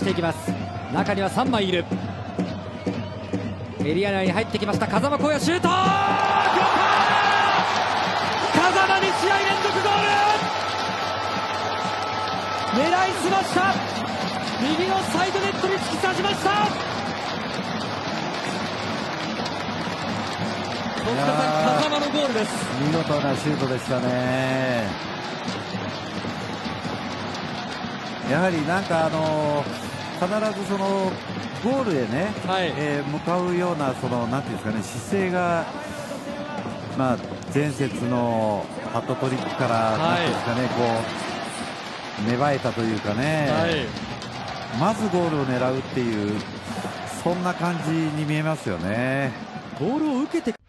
していきます。中には3枚いる。エリア内に入ってきました。風間光也シュート、風間2試合連続ゴール。狙いすました。右のサイドネットに突き刺しました。戸塚さん、風間のゴールです。 見事なシュートでしたね。やはりなんか必ずそのゴールへね、向かうようなそのなんていうんですかね、姿勢が前節のハットトリックからなんていうんですかね、こう芽生えたというかね、まずゴールを狙うっていうそんな感じに見えますよね。 ボールを受けて